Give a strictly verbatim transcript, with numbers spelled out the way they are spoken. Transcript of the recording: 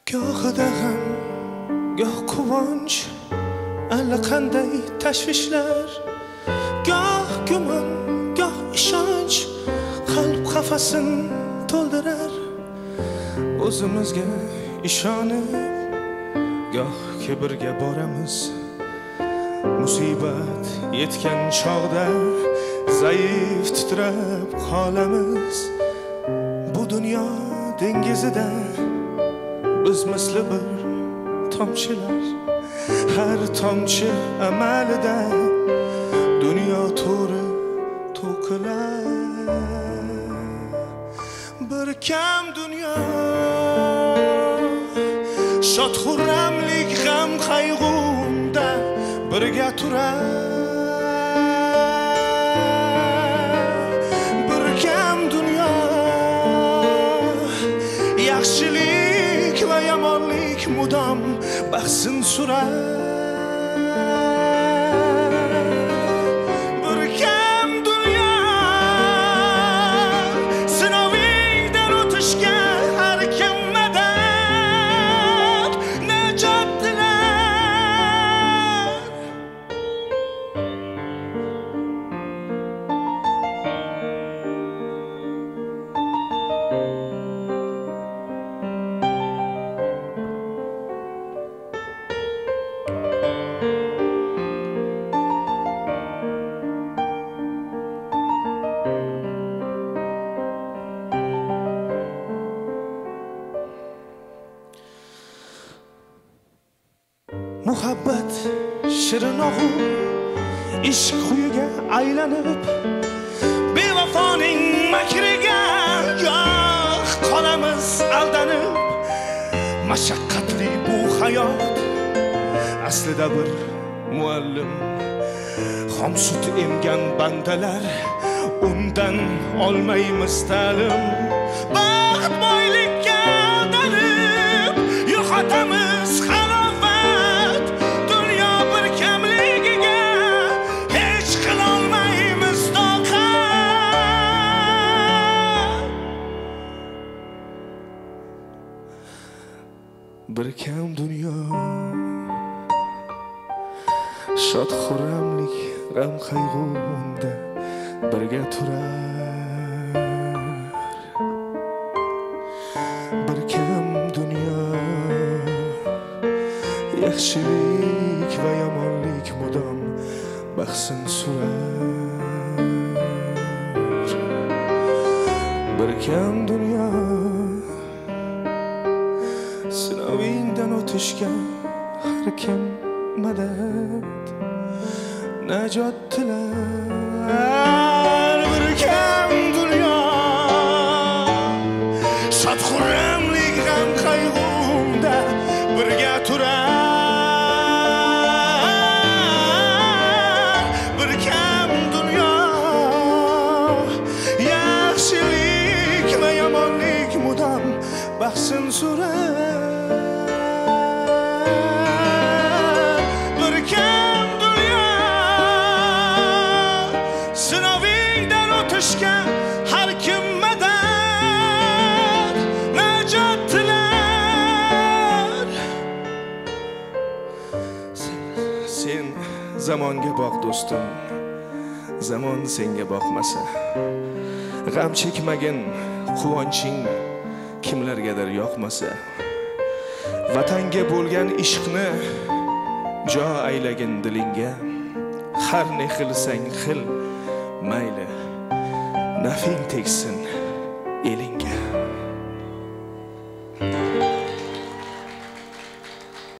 Gohida g'am, goh quvonch, allaqanday tashvishlar, goh gumon, goh ishonch qalb qafasin to'ldirar. O'zimizga ishonib, goh kibrga boramiz. Musibat yetgan chog'da zaif titrab qolamiz. Bu dunyo dengizida biz misli bir tomchilar, har tomchi amalida dunyo to'ri to'kilar. Bir kam dunyo shod xurramlik g'am qayg'unda birga turar. Bir kam dunyo yaxshilik va yomonlik mudom bahsin surar. Bir kam dunyo sinovingdan o'tishga har kim madad najot tilar. Muhabbat shirin og'u ishq xuyiga aylanib, bevafoning makriga goh qolamiz aldanib. Mashaqqatli bu hayot aslida bir muallim, xom sut emgan bandalar undan olmaymiz ta'lim. Baxt boylikka aldanib yo'qotamiz halovat, dunyo bir kamligiga hech qilolmaymiz toqat. Bir kam dunyo shod xurramlik g'am qayg'unda birga turar. Bir kam dunyo yaxshilik va yomonlik mudom bahsin surar. Bir kam dunyo sinovingdan o'tishga har kim madad najot tilar. Bir kam dunyo shod xurramlik g'am qayg'unda birga turar. Bir kam dunyo yaxshilik va yomonlik mudom bahsin surar. Bir kam dunyo sinovingdan o'tishga har kim madad najot tilar. Sen zamonga boq do'stim, zamon senga boqmasa. G'am chekmagin quvonching kimlargadir yoqmasa. Vatanga bo'lgan ishqni jo aylagin dilingga. Har ne qilsang qil mayli, nafing tegsin elingga.